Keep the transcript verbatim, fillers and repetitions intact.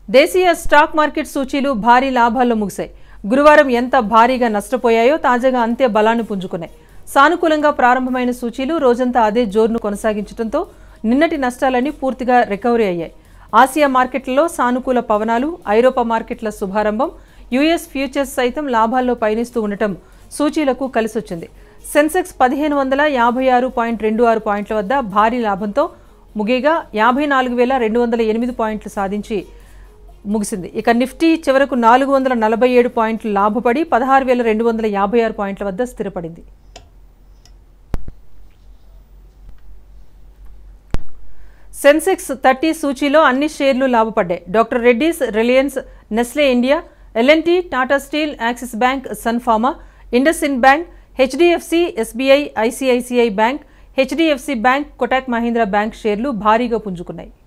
దేశీయ stock market సూచీలు భారీ లాభాల్లో ముగిశాయి. గురువారం ఎంత భారీగా నష్టపోయాయో తాజాగా అంతే బలాన్ని పుంజుకున్నాయి. సానుకూలంగా ప్రారంభమైన సూచీలు రోజంతా అదే జోరును కొనసాగించడంతో నిన్నటి నష్టాలన్నీ పూర్తిగా రికవరీ అయ్యాయి. ఆసియా మార్కెట్లలో సానుకూల పవనాలు, ఐరోపా మార్కెట్ల శుభారంభం, యుఎస్ ఫ్యూచర్స్ సైతం లాభాల్లో పయనిస్తూ ఉండటం సూచీలకు కలిసొచ్చింది. సెన్సెక్స్ పదిహేను వందల యాభై ఆరు పాయింట్ రెండు ఆరు పాయింట్ల వద్ద భారీ లాభంతో ముగిగా యాభై నాలుగు వేల రెండు వందల ఎనిమిది పాయింట్లు సాధించి ముగిసింది. ఇక నిఫ్టీ చివరకు నాలుగు వందల నలభై ఏడు పాయింట్లు లాభపడి పదహారు వేల రెండు వందల యాభై ఆరు పాయింట్ల వద్ద స్థిరపడింది. సెన్సెక్స్ థర్టీ సూచీలో అన్ని షేర్లు లాభపడ్డాయి. Doctor Reddy's, Reliance, Nestle India, L and T, Tata steel, Axis bank, Sun Pharma, Indus Ind bank, HDFC, SBI, ICICI bank, HDFC bank, Kotak Mahindra bank షేర్లు భారీగా పుంజుకున్నాయి.